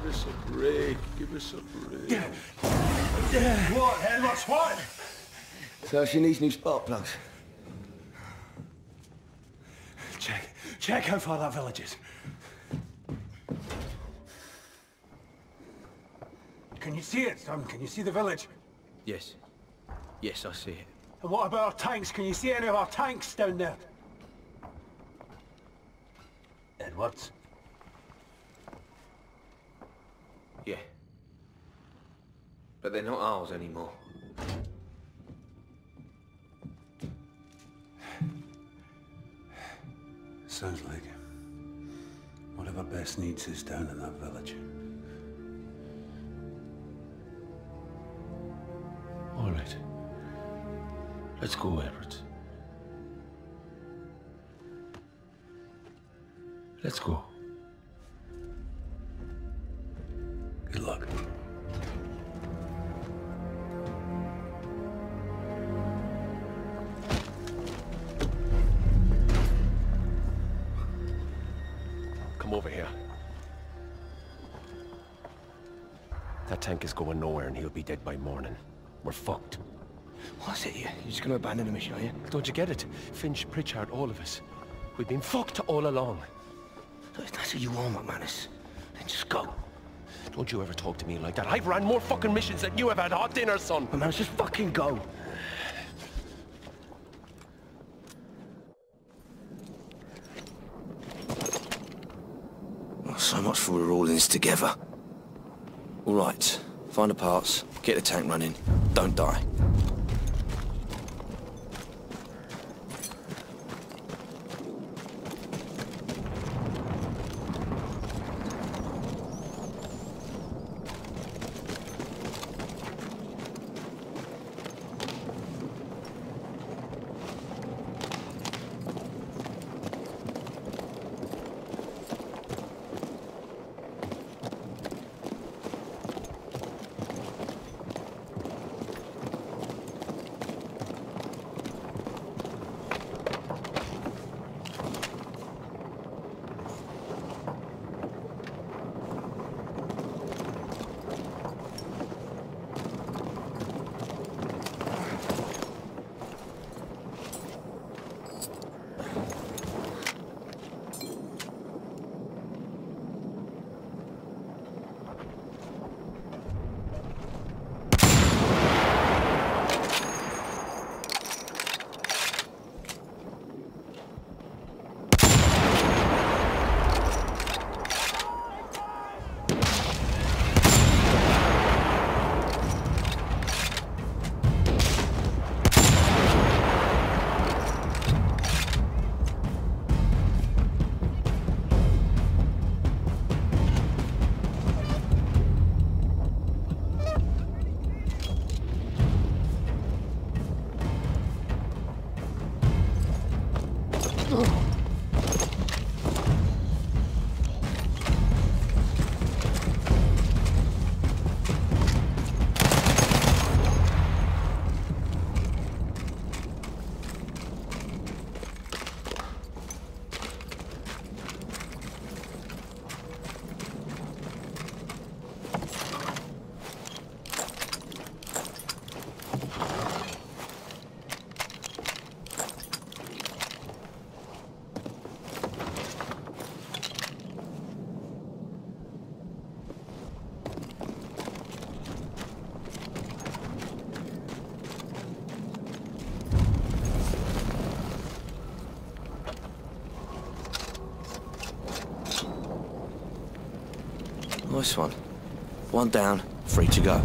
us a break. Give us a break. What, Edwards, what? So she needs new spark plugs. Check how far that village is. Can you see it, son? Can you see the village? Yes. Yes, I see it. And what about our tanks? Can you see any of our tanks down there? Edwards? Yeah. But they're not ours anymore. Sounds like whatever Bess needs is down in that village. All right. Let's go, Edwards. Let's go. Good luck. Come over here. That tank is going nowhere and he'll be dead by morning. We're fucked. What's it here? You're just gonna abandon the mission, are you? Don't you get it? Finch, Pritchard, all of us. We've been fucked all along. Look, if that's who you are, McManus, then just go. Don't you ever talk to me like that. I've ran more fucking missions than you have had hot dinner, son. McManus, just fucking go. Oh, so much for we're all in this together. All right, find the parts, get the tank running, don't die. Nice one. One down, free to go.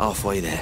Halfway there.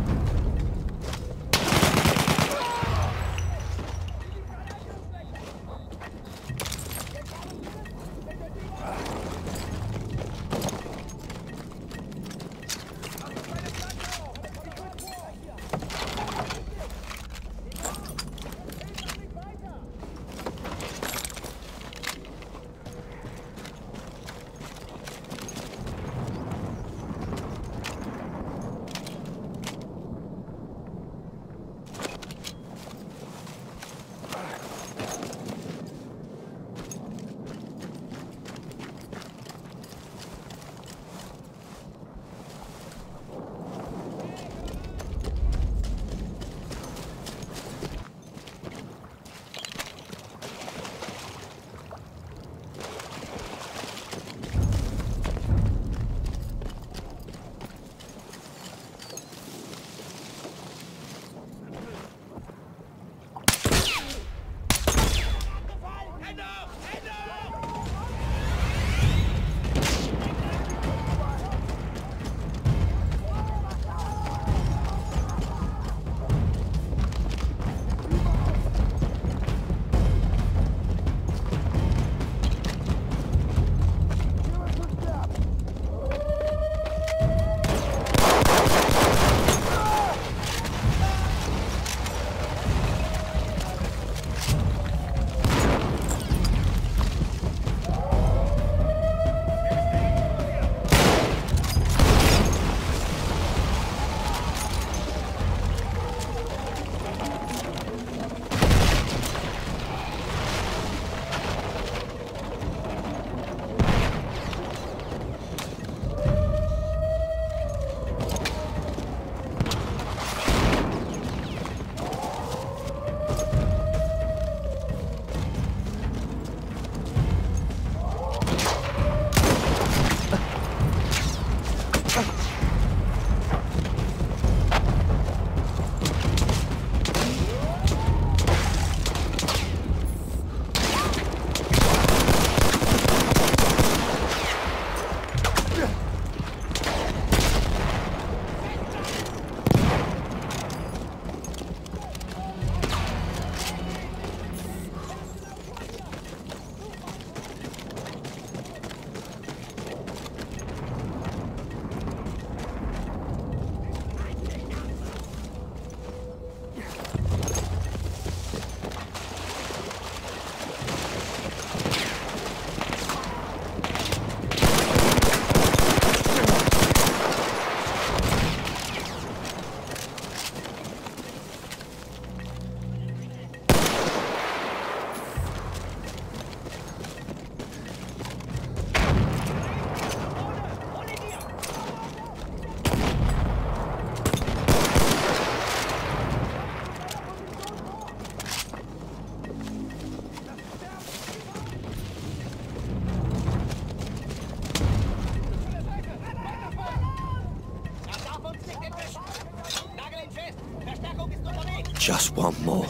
Just one more.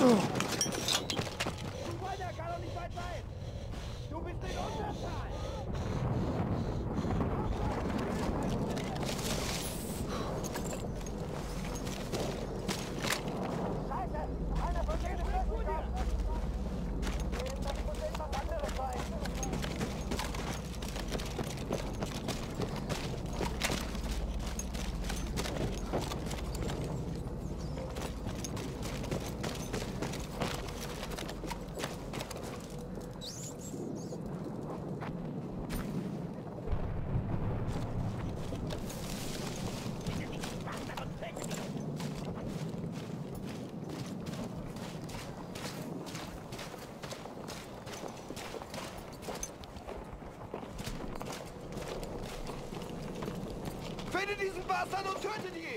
Findet diesen Bastard und tötet ihn!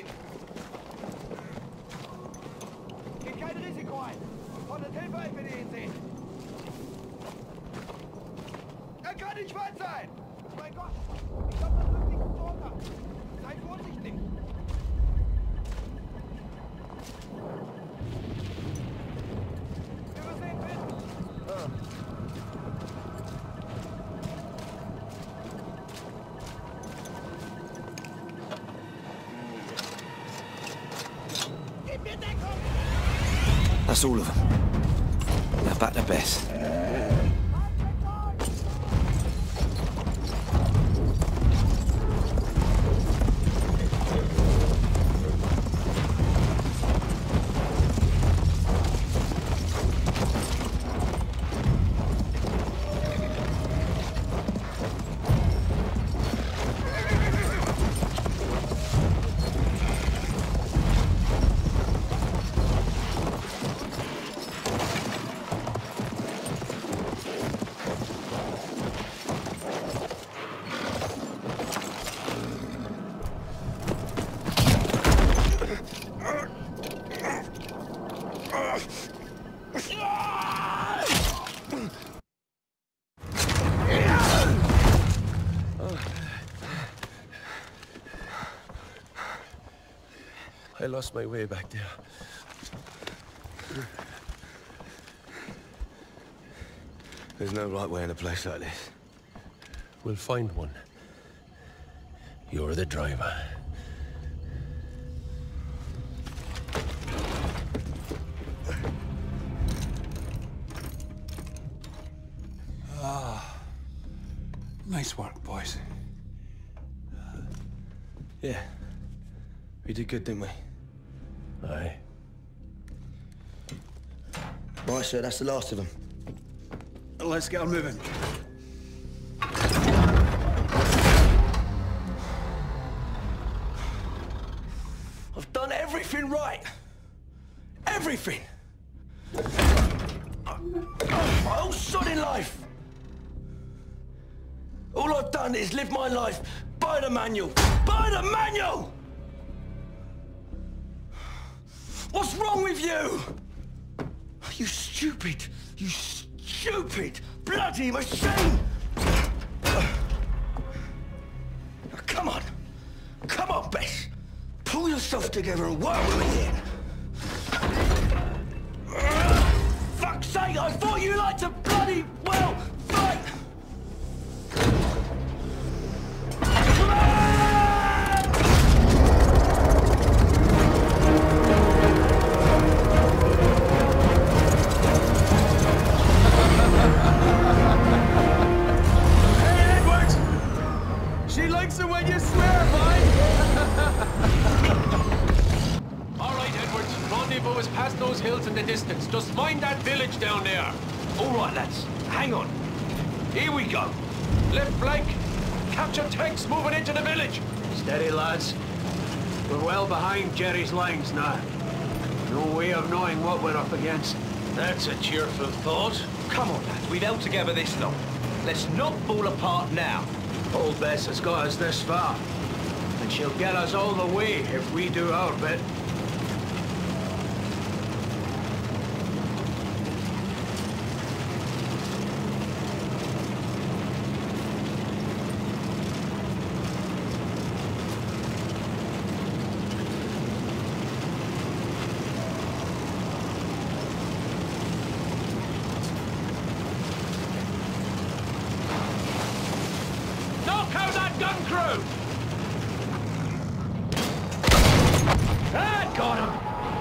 Geht kein Risiko ein! Fordert Hilfe ein, wenn ihr ihn seht! Er kann nicht weit sein! Mein Gott! Ich glaube, das wird nicht gut runter! Seid vorsichtig! Wir müssen ihn finden! That's all of them. Now back to Bess. I lost my way back there. There's no right way in a place like this. We'll find one. You're the driver. Nice work, boys. Yeah. We did good, didn't we? Aye. Right, sir, that's the last of them. Let's get her moving. I've done everything right. Everything. My whole sodding life. All I've done is live my life by the manual. By the manual! What's wrong with you? You stupid, bloody machine! Come on. Come on, Bess. Pull yourself together and work with me here. Fuck's sake, I thought you liked to bloody well fight! She likes it when you swear, boy! All right, Edwards. Rendezvous is past those hills in the distance. Just mind that village down there. All right, lads. Hang on. Here we go. Left flank. Capture tanks moving into the village. Steady, lads. We're well behind Jerry's lines now. No way of knowing what we're up against. That's a cheerful thought. Come on, lads. We've held together this long. Let's not fall apart now. Old Bess has got us this far. And she'll get us all the way if we do our bit. through! Ah, got him!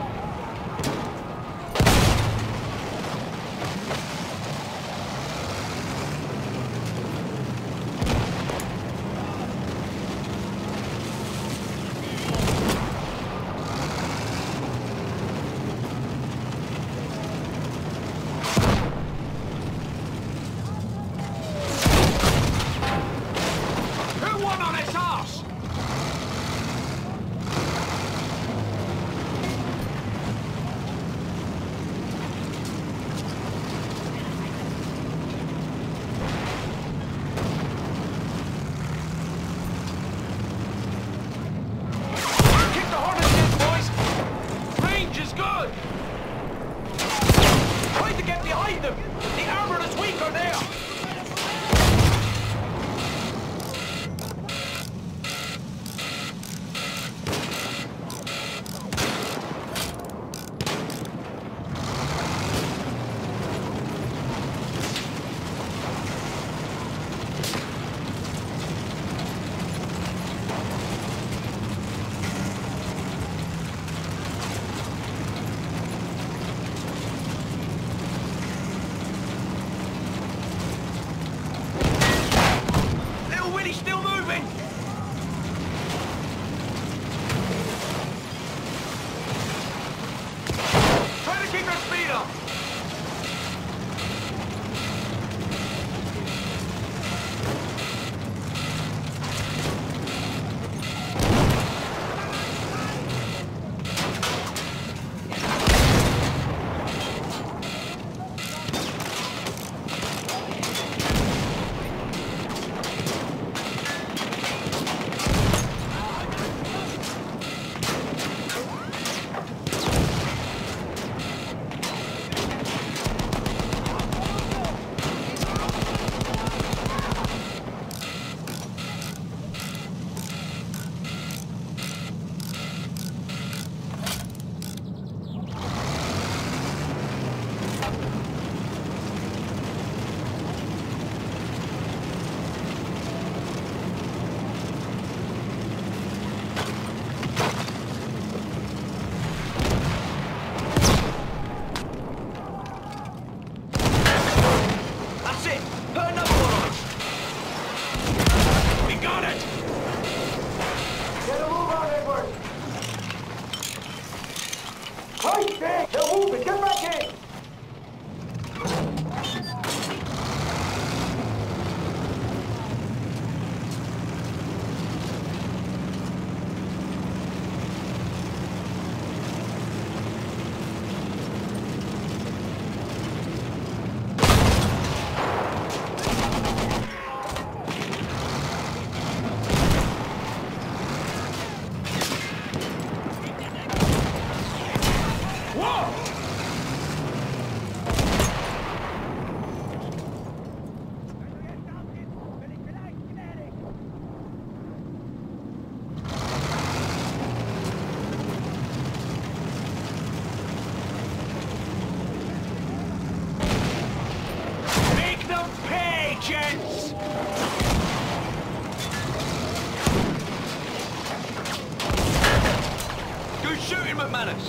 McManus.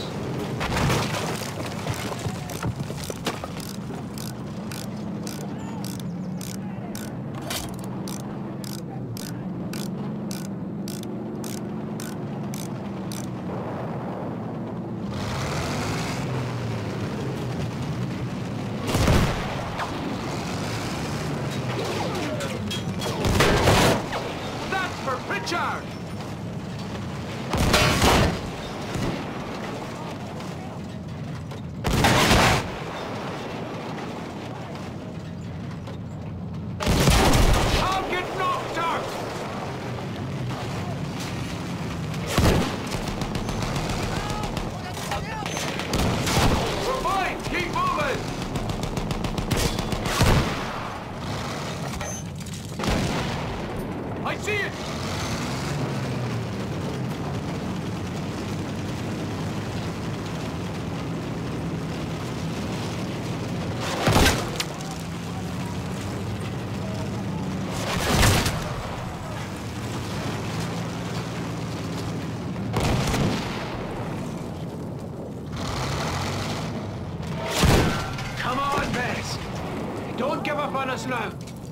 Don't give up on us now.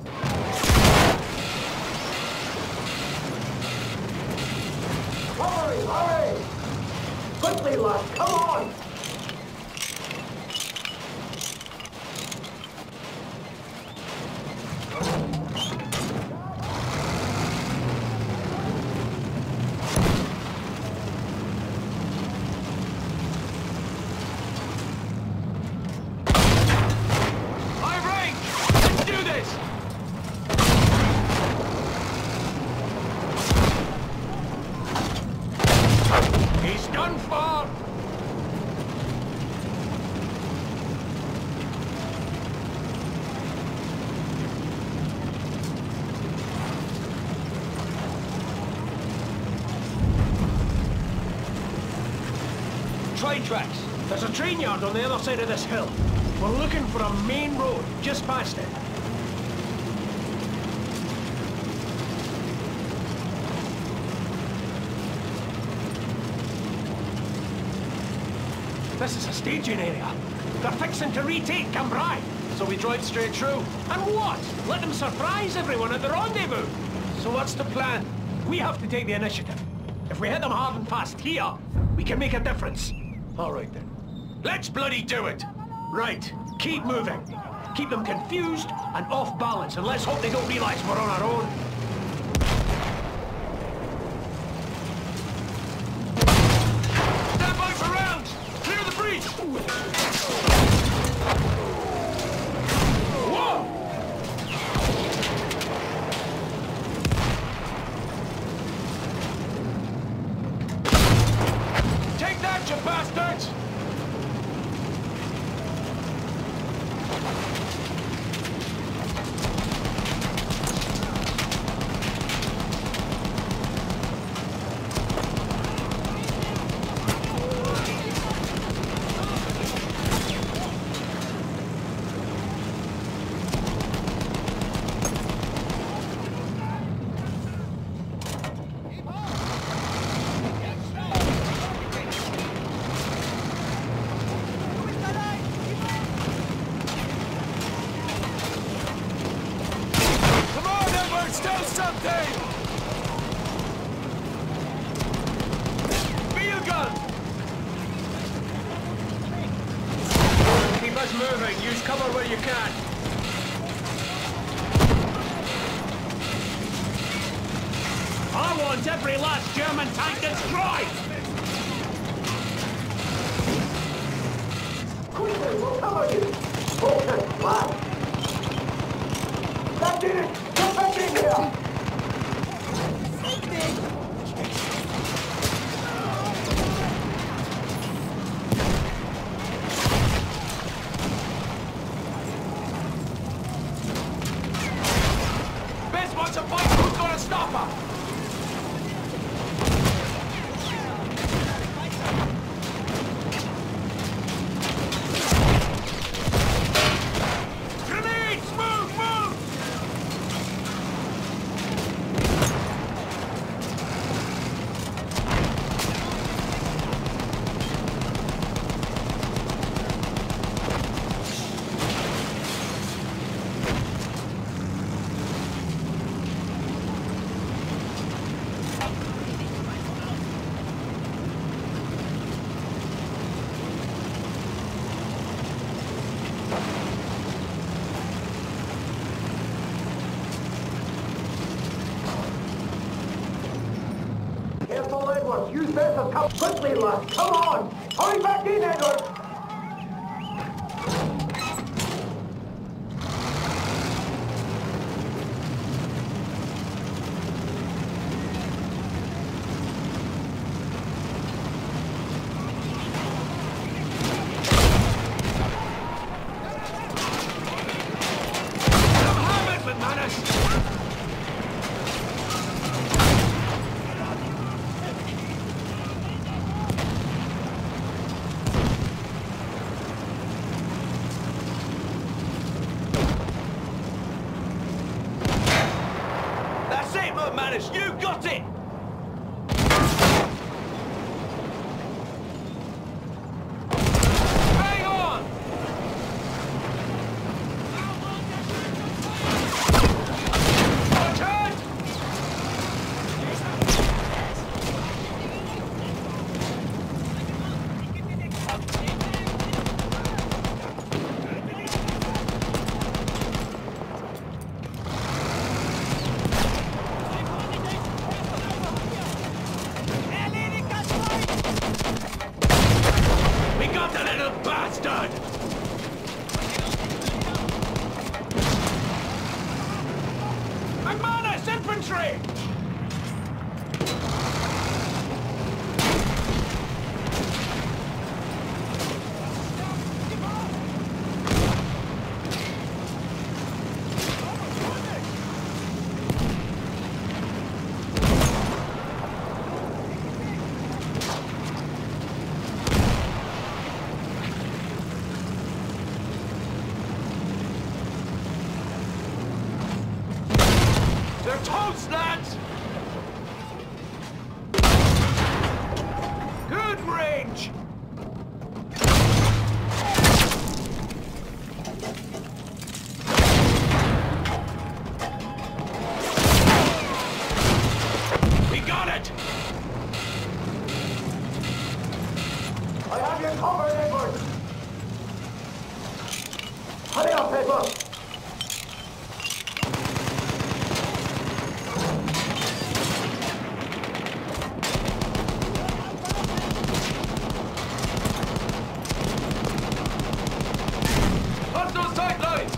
Hurry, hurry! Quickly, lad, come on! Train tracks. There's a train yard on the other side of this hill. We're looking for a main road just past it. This is a staging area. They're fixing to retake Cambrai. So we drive straight through. And what? Let them surprise everyone at the rendezvous. So what's the plan? We have to take the initiative. If we hit them hard and fast here, we can make a difference. All right then. Let's bloody do it! Right. Keep moving. Keep them confused and off balance, and let's hope they don't realize we're on our own. Stand by for rounds! Clear the breach! Whoa! Take that, you bastards! Moving. Use cover where you can. I want every last German tank destroyed! Quickly, we'll cover you! Focus, lad! That did it! Get back in here! Wants a fight? Who's gonna stop her? Grenades! Move! Move! Careful, Edwards. Use Bess and come quickly, lad. Come on! Hurry back in, Edwards! Have it, McManus! McManus, you got it! Hang on! infantry! They're toast, lads! Good range! We got it! I have you covered, Edwards! Hurry up, Edwards! Cut those tight lines!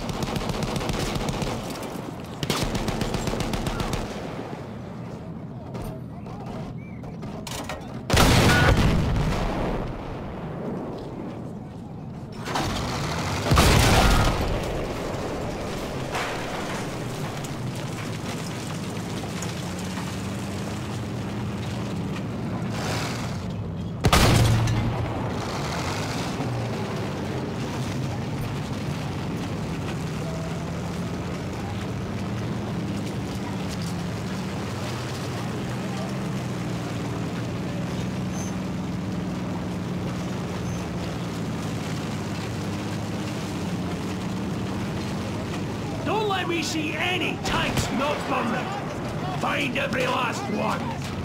Don't let me see any tanks not burning! Find every last one!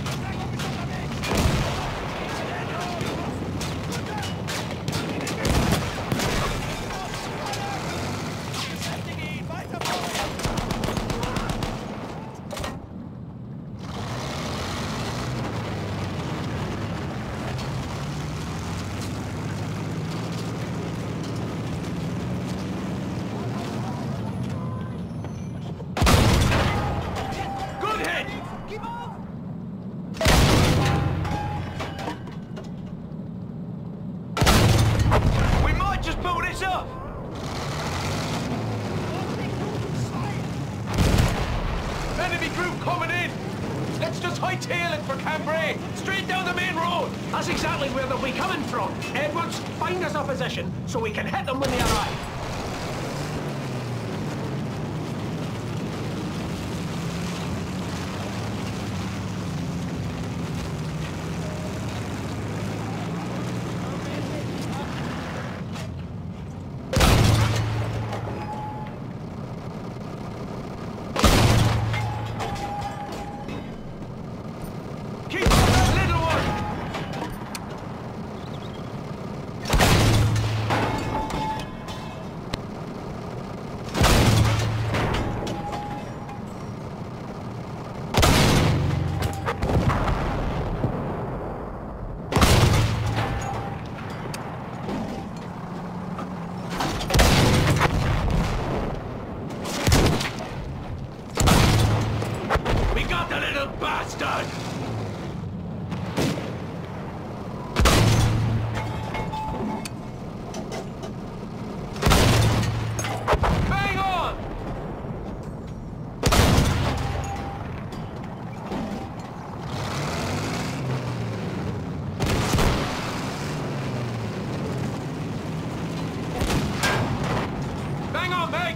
Good hit! We might just pull this up! Enemy group coming in! Let's just hightail it for Cambrai! Straight down the main road! That's exactly where they'll be coming from. Edwards, find us a position so we can hit them when they arrive. Keep on that little one! We got the little bastard! Bang on! Bang on, mate!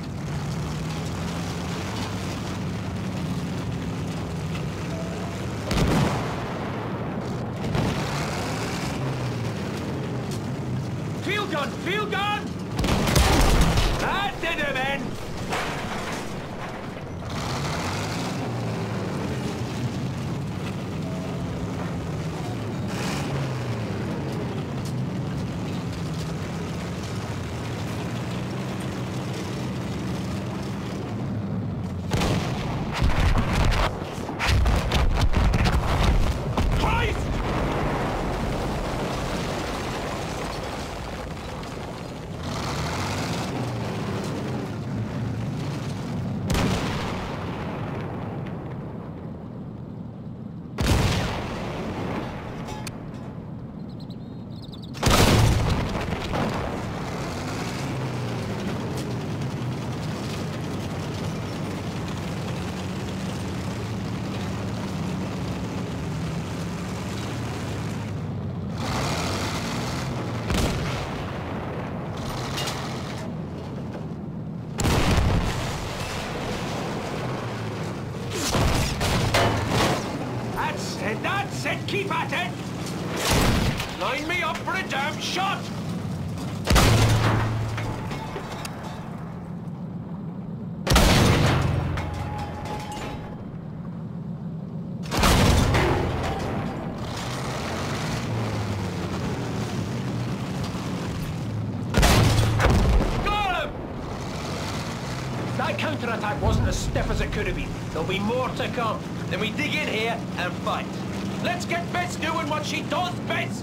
That counter-attack wasn't as stiff as it could have been. There'll be more to come. Then we dig in here and fight. Let's get Bess doing what she does best!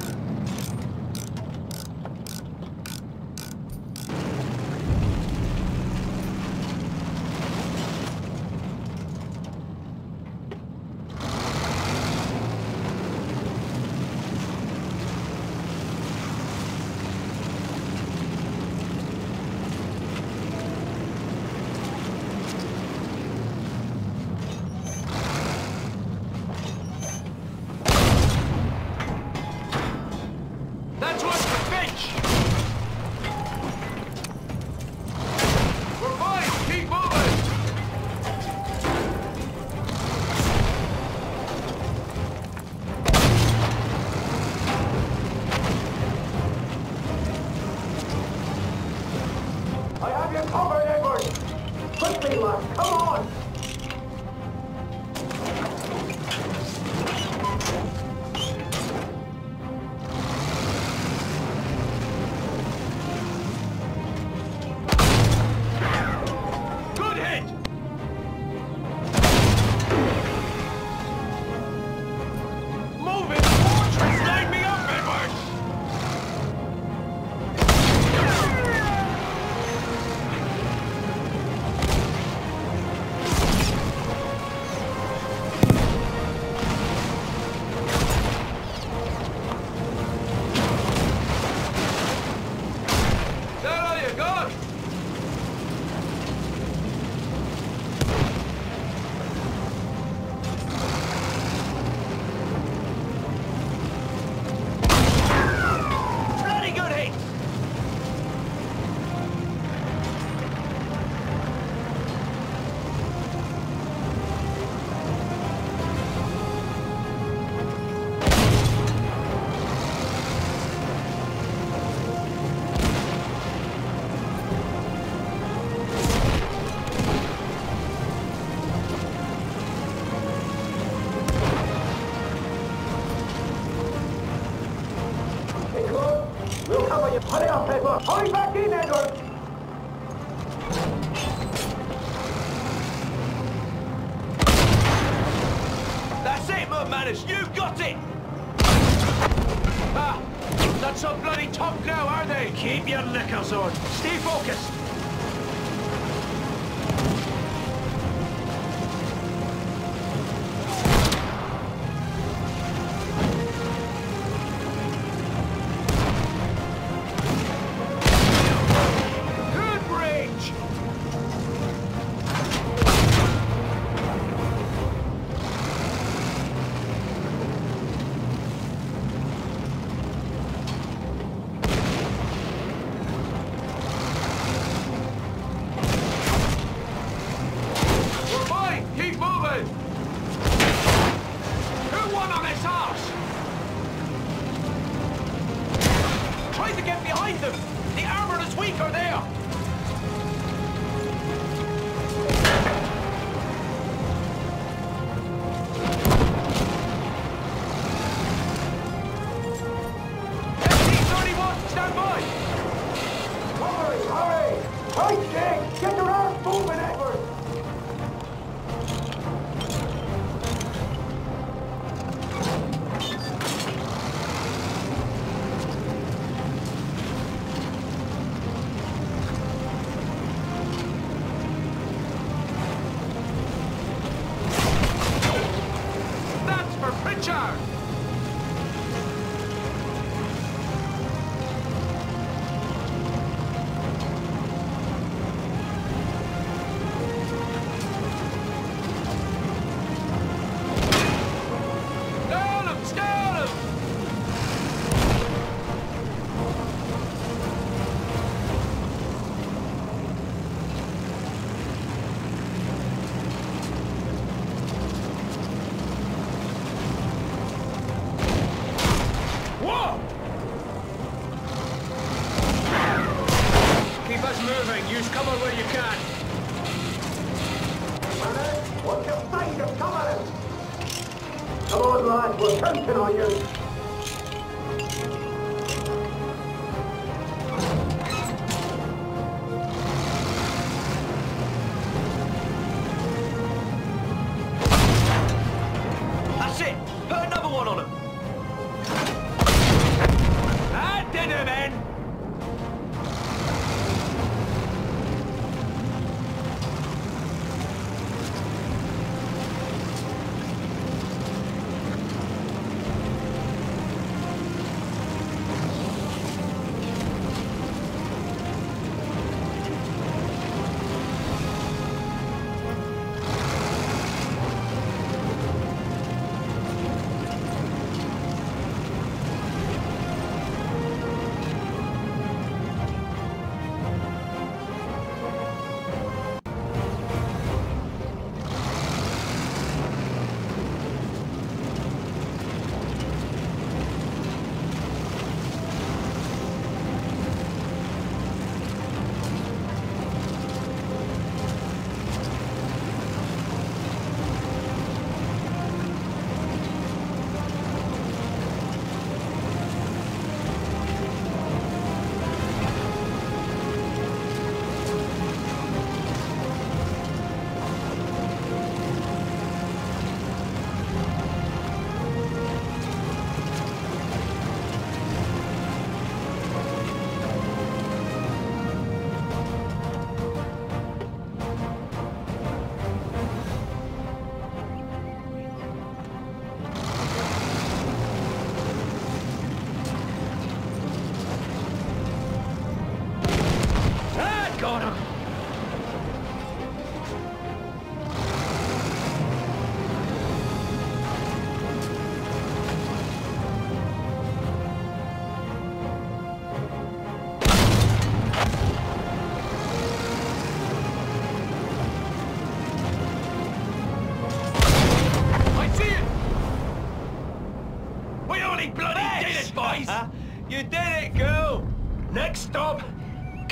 I have you covered, Edwards! Quickly, lad, come on! Good hit! Move it! Fortress! Line me up, Edwards! We'll cover you. Hurry up, Edward! Hurry back in, Edward! That's it, McManus! You got it! Ah! Not so bloody tough now, are they? Keep your knickers on. Stay focused. Use cover where you can. What's your sight of cover? Come on, lad, we're counting on you.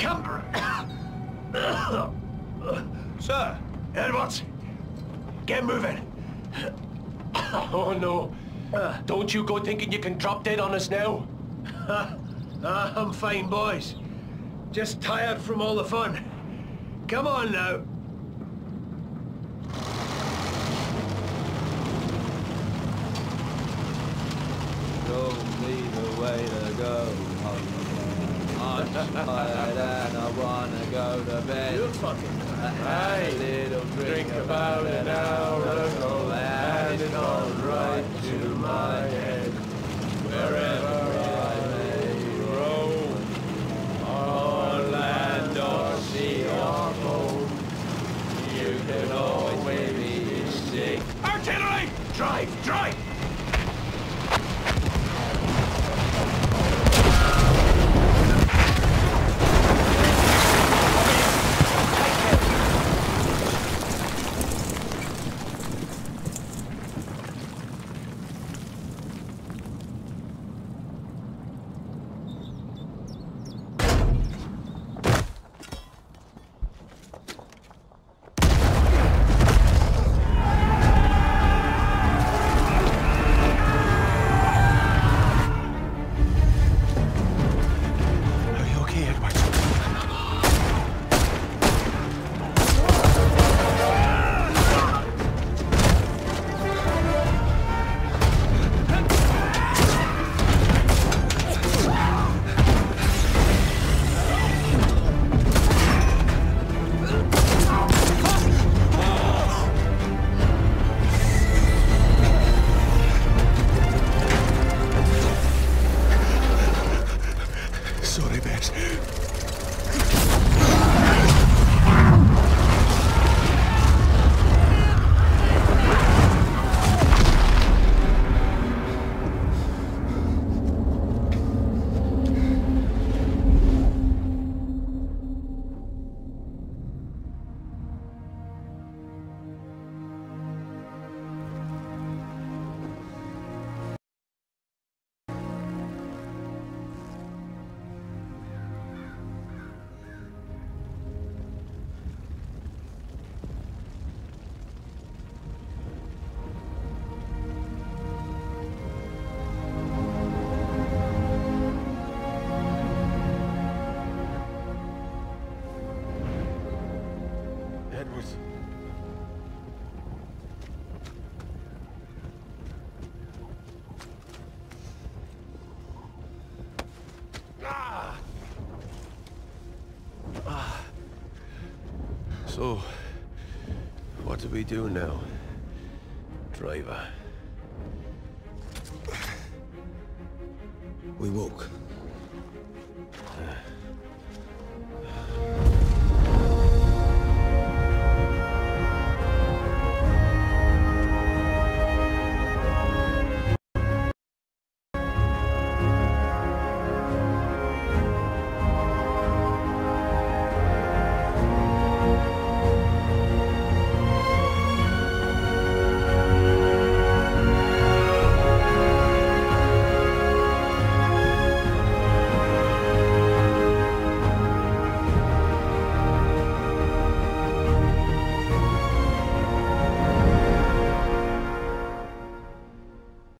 Cambrai. Sir! Edwards, get moving. Oh no. Don't you go thinking you can drop dead on us now. I'm fine, boys. Just tired from all the fun. Come on now. Show me the way to go home. I'm tired and I wanna go to bed. You fucking I had a little drink about an hour ago, and it's gone right to my head. Wherever I may roam, on land or sea or home, you can always be sick. artillery! Drive, drive! Sorry, Bess. Edwards. So, what do we do now, driver? We walk.